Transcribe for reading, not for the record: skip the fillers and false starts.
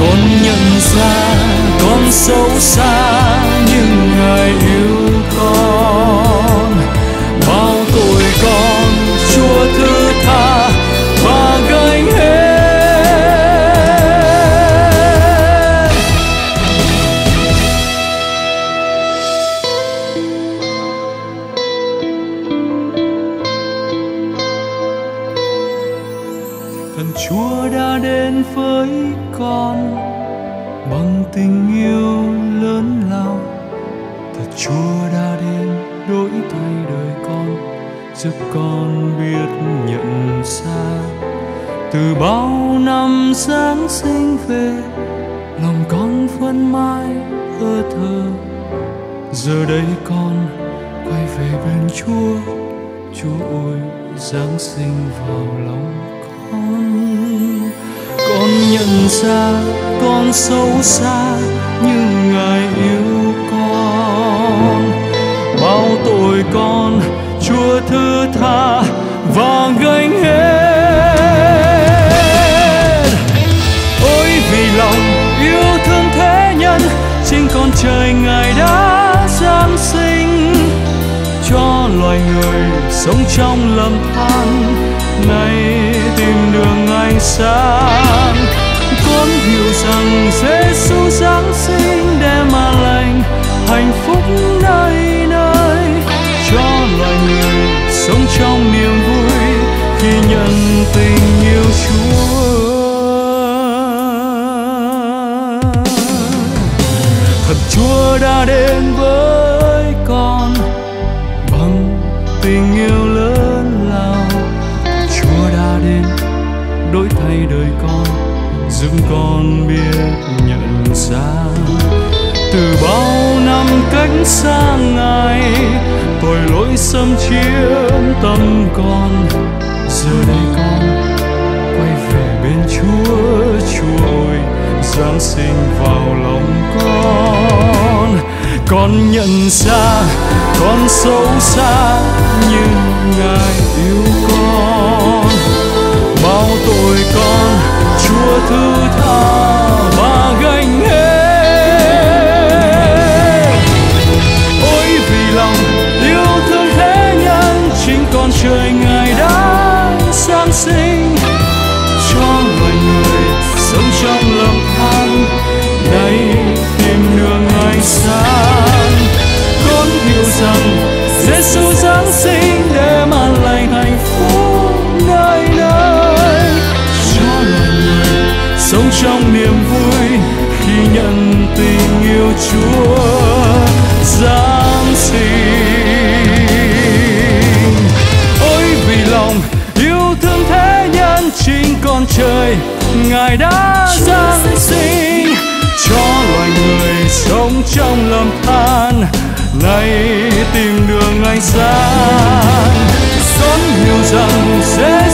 con nhận ra con xấu xa nhưng Ngài yêu con. Bao tội con Chúa thứ tha và gánh hết. Thần Chúa đã đến với con bằng tình yêu lớn lao. Thật Chúa đã đến đổi thay đời con, giúp con biết nhận ra. Từ bao năm Giáng sinh về, lòng con vẫn mãi ơ thơ. Giờ đây con quay về bên Chúa. Chúa ơi, Giáng sinh vào lòng con. Con nhận ra con xấu xa nhưng Ngài yêu con. Bao tội con Chúa thứ tha và gánh hết. Ôi vì lòng yêu thương thế nhân, chính con trời Ngài đã giáng sinh cho loài người sống trong lầm than, nay tìm đường ánh sáng. Con hiểu rằng Giêsu giáng sinh để mà lành hạnh phúc nơi nơi, cho loài người sống trong niềm vui khi nhận tình yêu Chúa. Thật Chúa đã đến với con bằng tình yêu lớn lao. Chúa đã đến đổi thay đời con, giúp con biết nhận ra. Từ bao năm cách xa Ngài, tội lỗi xâm chiếm tâm con. Giờ đây con quay về bên Chúa. Chúa ơi, Giáng sinh vào lòng con. Con nhận ra con xấu xa nhưng Ngài yêu con. Bao tội con Chúa thứ tha và gánh hết. Ôi vì lòng yêu thương thế nhân, chính con trời Ngài đã giáng sinh cho loài người sống trong lầm than, nay tìm đường ánh sáng. Con hiểu rằng Giêsu giáng sinh để mà lành hạnh phúc nơi nơi, cho loài người sống trong niềm vui khi nhận tình yêu Chúa giáng sinh. Ôi vì lòng yêu thương thế nhân, chính con trời Ngài đã giáng sinh cho loài người sống trong lầm than, nay tìm đường ánh sáng. Con hiểu rằng